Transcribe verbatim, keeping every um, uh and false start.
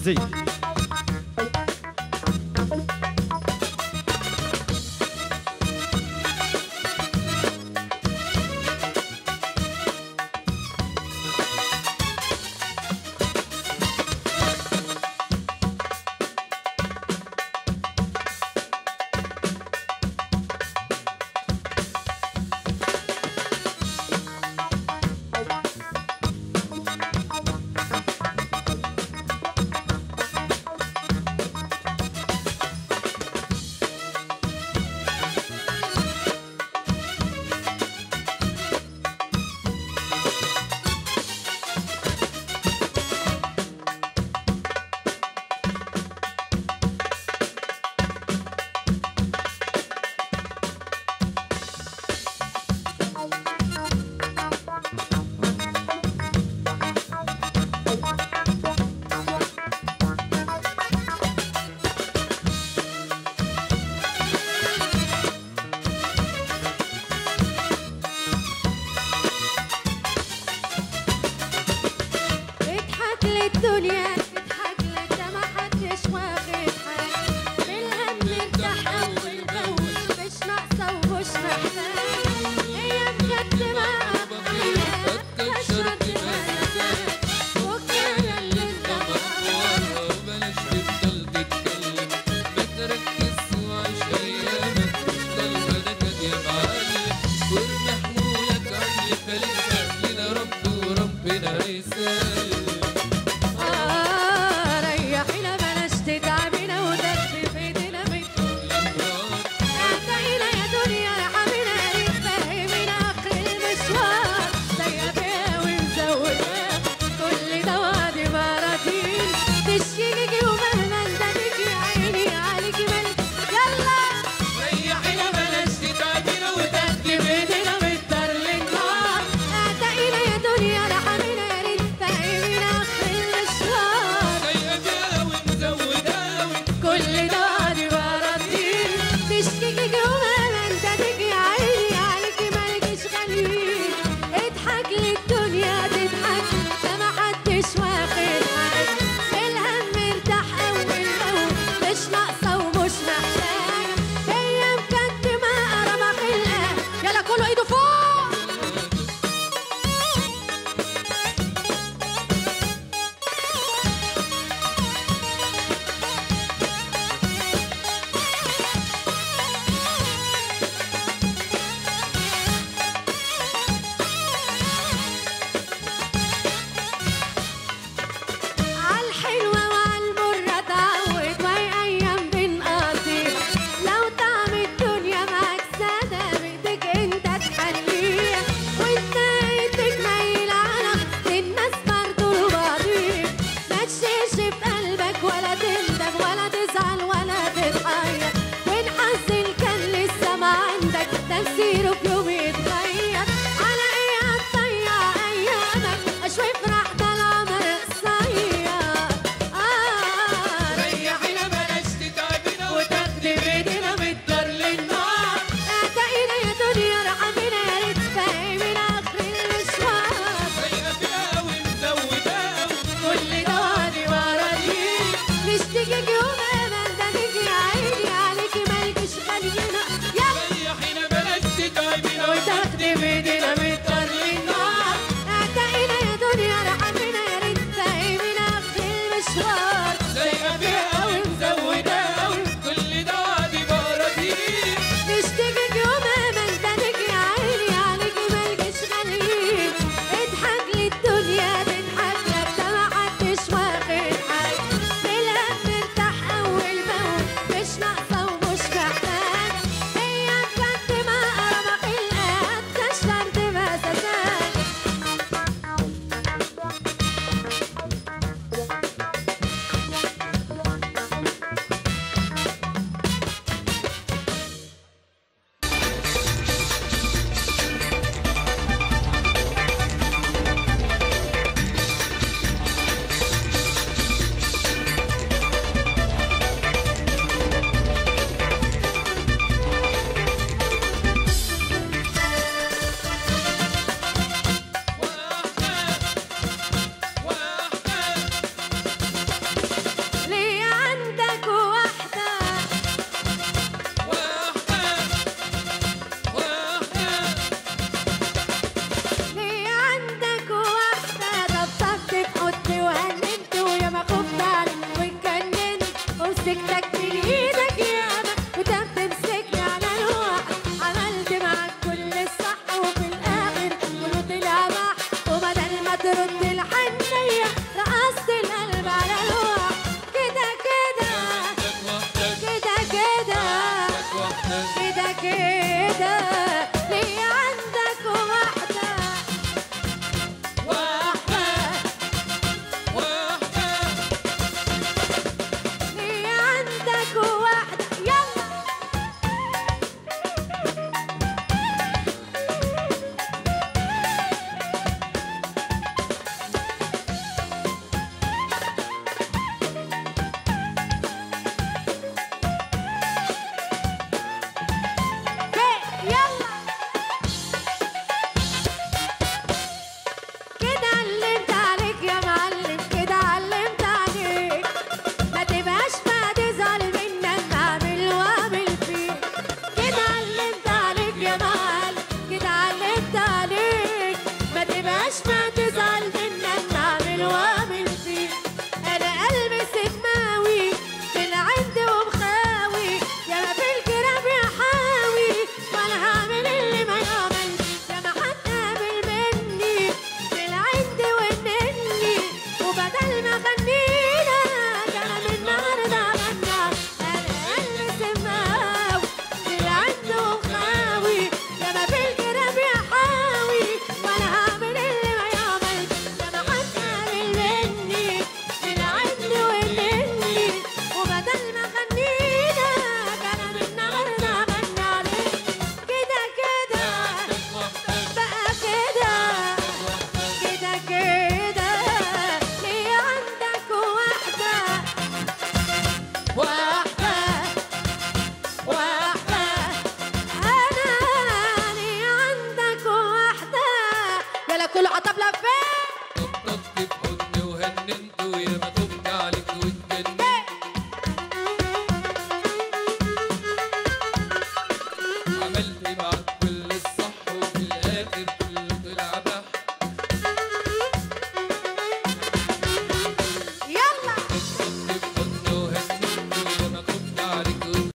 زي الدنيا تضحك لك ده ما حدش واخد حاجة بالهم مرتاح أول بأول مش ناقصة ومش محتاجة هي مقدمة أبويا تشرب دماغك وكان اللي انت بره وبلاش تفضل تتكلم ما تركز وعيش أيامك تفضل بدكك يا معلم وارمي حمولك على اللي خلقك لنا رب وربنا هيسلم تفسيره في يوم يتغير على ايه هتضيع ايامك اشوف راح ده العمر قصير اه ريحينا بلاش تتعبينا وتاخدي بايدينا من الدار للنار اعتقينا يا دنيا ارحمينا يا ريت فاهمينا اخر المشوار سايقة فيها ومزودة كل ده وعدي وراضيين نشتكيك يوم امل ده نيجي يا عيني عليكي مالكش خلينا يلا ريحينا بلاش تتعبينا وتاخدي بايدينا